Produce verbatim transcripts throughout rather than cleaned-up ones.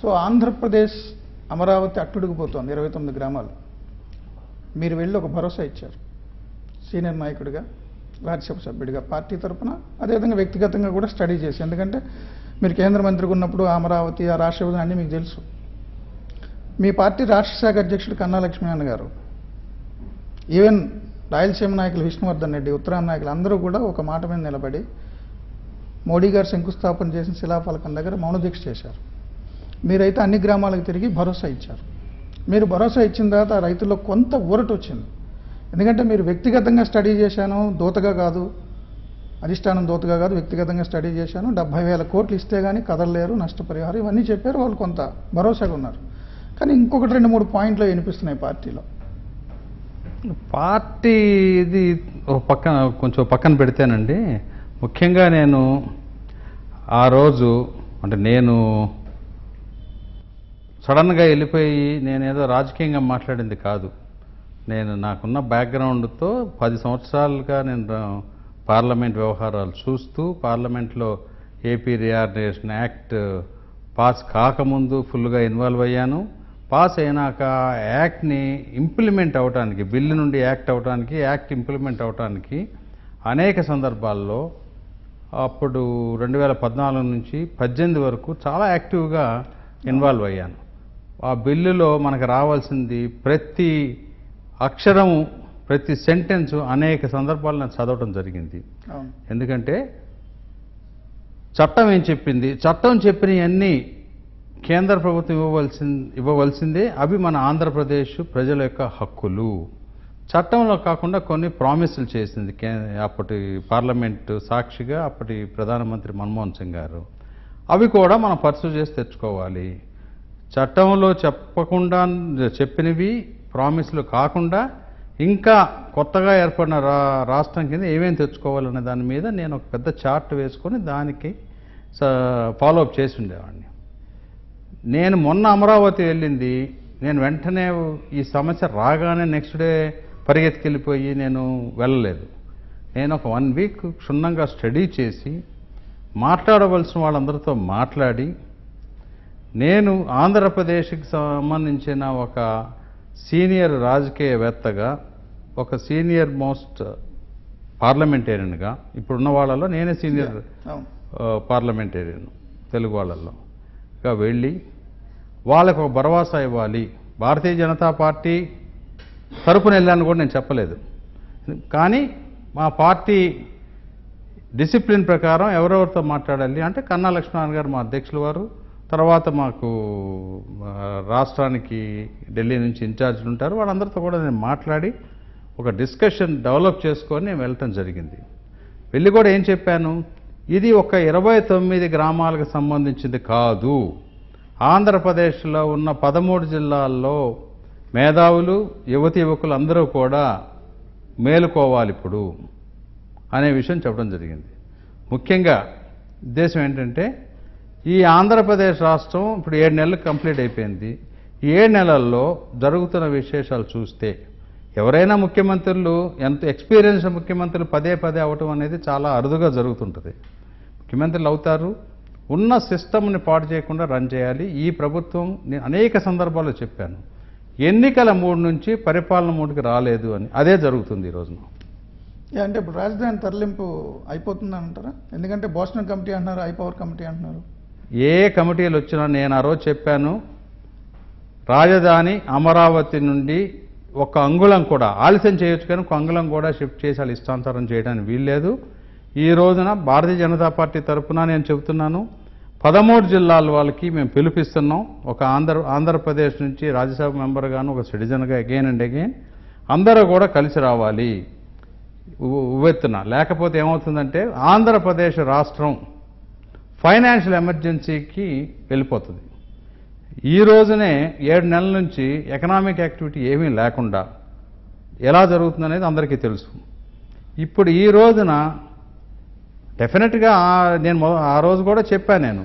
So Andhra Pradesh Amaravati అట్టుడుకుపోతోంది ఇరవై తొమ్మిది గ్రామాలు. మీరు వెళ్ళి ఒక భరోసా ఇచ్చారు సీనియర్ నాయకుడిగా, రాజ్యసభ సభ్యుడిగా, పార్టీ తరఫున, అదేవిధంగా వ్యక్తిగతంగా కూడా స్టడీ చేసి. ఎందుకంటే మీరు కేంద్ర మంత్రిగా ఉన్నప్పుడు అమరావతి, ఆ రాష్ట్ర విభజన అన్నీ మీకు తెలుసు. మీ పార్టీ రాష్ట్ర శాఖ అధ్యక్షుడు కన్నా లక్ష్మీనారాయణ గారు, ఈవెన్ రాయలసీమ నాయకులు విష్ణువర్ధన్ రెడ్డి, ఉత్తరాంధ్ర నాయకులు అందరూ కూడా ఒక మాట మీద నిలబడి మోడీ గారు శంకుస్థాపన చేసిన శిలాఫలకం దగ్గర మౌన దీక్ష చేశారు. మీరైతే అన్ని గ్రామాలకు తిరిగి భరోసా ఇచ్చారు. మీరు భరోసా ఇచ్చిన తర్వాత ఆ రైతుల్లో కొంత ఊరట వచ్చింది. ఎందుకంటే మీరు వ్యక్తిగతంగా స్టడీ చేశాను, దూతగా కాదు, అధిష్టానం దూతగా కాదు, వ్యక్తిగతంగా స్టడీ చేశాను, డెబ్బై వేల కోట్లు ఇస్తే కానీ కదలలేరు, నష్టపరిహారం ఇవన్నీ చెప్పారు. వాళ్ళు కొంత భరోసాగా ఉన్నారు. కానీ ఇంకొకటి రెండు మూడు పాయింట్లు వినిపిస్తున్నాయి పార్టీలో. పార్టీ ఇది ఒక పక్కన కొంచెం పక్కన పెడితేనండి, ముఖ్యంగా నేను ఆ రోజు అంటే నేను సడన్గా వెళ్ళిపోయి నేనేదో రాజకీయంగా మాట్లాడింది కాదు. నేను నాకున్న బ్యాక్గ్రౌండ్తో పది సంవత్సరాలుగా నేను పార్లమెంట్ వ్యవహారాలు చూస్తూ, పార్లమెంట్లో ఏపీ రియార్గనైజేషన్ యాక్ట్ పాస్ కాకముందు ఫుల్గా ఇన్వాల్వ్ అయ్యాను. పాస్ అయినాక యాక్ట్ని ఇంప్లిమెంట్ అవడానికి, బిల్లు నుండి యాక్ట్ అవడానికి, యాక్ట్ ఇంప్లిమెంట్ అవడానికి అనేక సందర్భాల్లో అప్పుడు రెండు వేల పద్నాలుగు నుంచి పద్దెనిమిది వరకు చాలా యాక్టివ్గా ఇన్వాల్వ్ అయ్యాను. ఆ బిల్లులో మనకు రావాల్సింది ప్రతి అక్షరము, ప్రతి సెంటెన్సు అనేక సందర్భాలు నేను చదవటం జరిగింది. ఎందుకంటే చట్టం ఏం చెప్పింది, చట్టం చెప్పినవన్నీ కేంద్ర ప్రభుత్వం ఇవ్వవలసింది ఇవ్వవలసిందే అవి మన ఆంధ్రప్రదేశ్ ప్రజల యొక్క హక్కులు. చట్టంలో కాకుండా కొన్ని ప్రామిసులు చేసింది అప్పటి పార్లమెంటు సాక్షిగా అప్పటి ప్రధానమంత్రి మన్మోహన్ సింగ్ గారు. అవి కూడా మనం పర్సూ చేసి తెచ్చుకోవాలి. చట్టంలో చెప్పకుండా చెప్పినవి ప్రామిసులు కాకుండా ఇంకా కొత్తగా ఏర్పడిన రా రాష్ట్రం కింద ఏమేమి తెచ్చుకోవాలనే దాని మీద నేను ఒక పెద్ద చార్ట్ వేసుకొని దానికి ఫాలోఅప్ చేసి ఉండేవాడిని. నేను మొన్న అమరావతి వెళ్ళింది, నేను వెంటనే ఈ సమస్య రాగానే నెక్స్ట్ డే పరిగెత్తుకెళ్ళిపోయి నేను వెళ్ళలేదు. నేను ఒక వన్ వీక్ క్షుణ్ణంగా స్టడీ చేసి మాట్లాడవలసిన వాళ్ళందరితో మాట్లాడి, నేను ఆంధ్రప్రదేశ్కి సంబంధించిన ఒక సీనియర్ రాజకీయవేత్తగా, ఒక సీనియర్ మోస్ట్ పార్లమెంటేరియన్గా, ఇప్పుడున్న వాళ్ళలో నేనే సీనియర్ పార్లమెంటేరియన్ తెలుగు వాళ్ళల్లో వెళ్ళి వాళ్ళకు ఒక భరోసా ఇవ్వాలి. భారతీయ జనతా పార్టీ తరపున వెళ్ళాను కూడా నేను చెప్పలేదు. కానీ మా పార్టీ డిసిప్లిన్ ప్రకారం ఎవరెవరితో మాట్లాడాలి అంటే కన్నా లక్ష్మీనారాయణ గారు మా అధ్యక్షులు వారు, తర్వాత మాకు రాష్ట్రానికి ఢిల్లీ నుంచి ఇన్ఛార్జీలు ఉంటారు, వాళ్ళందరితో కూడా నేను మాట్లాడి ఒక డిస్కషన్ డెవలప్ చేసుకొని నేను వెళ్ళటం జరిగింది. వెళ్ళి కూడా ఏం చెప్పాను, ఇది ఒక ఇరవై తొమ్మిది గ్రామాలకు సంబంధించింది కాదు, ఆంధ్రప్రదేశ్లో ఉన్న పదమూడు జిల్లాల్లో మేధావులు, యువతి యువకులు అందరూ కూడా మేలుకోవాలి ఇప్పుడు అనే విషయం చెప్పడం జరిగింది. ముఖ్యంగా ఉద్దేశం ఏంటంటే, ఈ ఆంధ్రప్రదేశ్ రాష్ట్రం ఇప్పుడు ఏడు నెలలు కంప్లీట్ అయిపోయింది. ఈ ఏడు నెలల్లో జరుగుతున్న విశేషాలు చూస్తే ఎవరైనా ముఖ్యమంత్రులు, ఎంత ఎక్స్పీరియన్స్ ముఖ్యమంత్రులు పదే పదే అవటం అనేది చాలా అరుదుగా జరుగుతుంటుంది. ముఖ్యమంత్రులు అవుతారు, ఉన్న సిస్టమ్ని పాడు చేయకుండా రన్ చేయాలి. ఈ ప్రభుత్వం నేను అనేక సందర్భాల్లో చెప్పాను, ఎన్నికల మూడు నుంచి పరిపాలన మూడుకి రాలేదు అని. అదే జరుగుతుంది ఈ రోజున. అంటే ఇప్పుడు రాజధాని తరలింపు అయిపోతుంది అంటారా? ఎందుకంటే బోస్టన్ కమిటీ అంటున్నారు, ఐపవర్ కమిటీ అంటున్నారు. ఏ కమిటీలు వచ్చినా నేను ఆ రోజు చెప్పాను, రాజధాని అమరావతి నుండి ఒక అంగుళం కూడా ఆలస్యం చేయొచ్చు, కానీ ఒక అంగుళం కూడా షిఫ్ట్ చేసి వాళ్ళు ఇష్టాంతరం చేయడానికి వీల్లేదు. ఈ రోజున భారతీయ జనతా పార్టీ తరఫున నేను చెబుతున్నాను, పదమూడు జిల్లాల వాళ్ళకి మేము పిలుపిస్తున్నాం. ఒక ఆంధ్ర ఆంధ్రప్రదేశ్ నుంచి రాజ్యసభ మెంబర్గాను, ఒక సిటిజన్గా అగైన్ అండ్ అగైన్ అందరూ కూడా కలిసి రావాలి ఉవ్వెత్తున. లేకపోతే ఏమవుతుందంటే ఆంధ్రప్రదేశ్ రాష్ట్రం ఫైనాన్షియల్ ఎమర్జెన్సీకి వెళ్ళిపోతుంది. ఈ రోజునే ఏడు నెలల నుంచి ఎకనామిక్ యాక్టివిటీ ఏమీ లేకుండా ఎలా జరుగుతుందనేది అందరికీ తెలుసు. ఇప్పుడు ఈ రోజున డెఫినెట్గా నేను ఆ రోజు కూడా చెప్పాను, నేను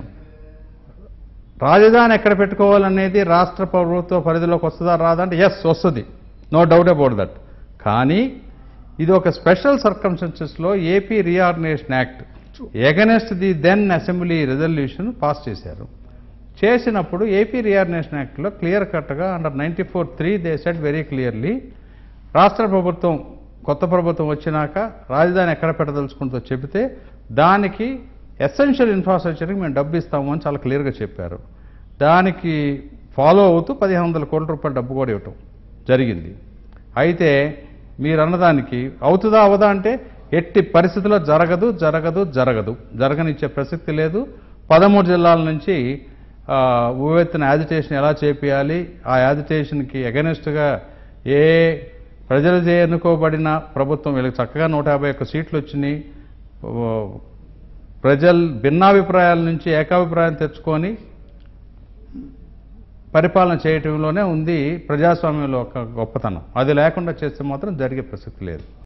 రాజధాని ఎక్కడ పెట్టుకోవాలనేది రాష్ట్ర ప్రభుత్వ పరిధిలోకి వస్తుందా రాదా అంటే ఎస్ వస్తుంది, నో డౌట్ అబౌట్ దట్. కానీ ఇది ఒక స్పెషల్ సర్కమ్స్టెన్సెస్లో AP reorganisation act against the then assembly resolution pass చేశారు. చేసినప్పుడు ఏపీ రీఆర్గనైజేషన్ యాక్ట్లో క్లియర్ కట్గా under ninety four three they set very clearly రాష్ట్ర ప్రభుత్వం కొత్త ప్రభుత్వం వచ్చినాక రాజధాని ఎక్కడ పెట్టదలుచుకుంటుందో చెబితే దానికి ఎసెన్షియల్ ఇన్ఫ్రాస్ట్రక్చర్కి మేము డబ్బు ఇస్తాము అని చాలా క్లియర్గా చెప్పారు. దానికి ఫాలో అవుతూ పదిహేను వందల కోట్ల రూపాయల డబ్బు కూడా ఇవ్వటం జరిగింది. అయితే మీరు అన్నదానికి అవుతుందా అవదా అంటే ఎట్టి పరిస్థితుల్లో జరగదు జరగదు జరగదు జరగనిచ్చే ప్రసక్తి లేదు. పదమూడు జిల్లాల నుంచి ఉవ్వెత్తున యాజిటేషన్ ఎలా చేపియాలి, ఆ యాజిటేషన్కి అగెనిస్ట్గా ఏ ప్రజలచే ఎన్నుకోబడిన ప్రభుత్వం వీళ్ళకి చక్కగా నూట యాభై ఒక్క సీట్లు వచ్చినాయి. ప్రజలు భిన్నాభిప్రాయాల నుంచి ఏకాభిప్రాయం తెచ్చుకొని పరిపాలన చేయటంలోనే ఉంది ప్రజాస్వామ్యంలో ఒక గొప్పతనం. అది లేకుండా చేస్తే మాత్రం జరిగే ప్రసక్తి లేదు.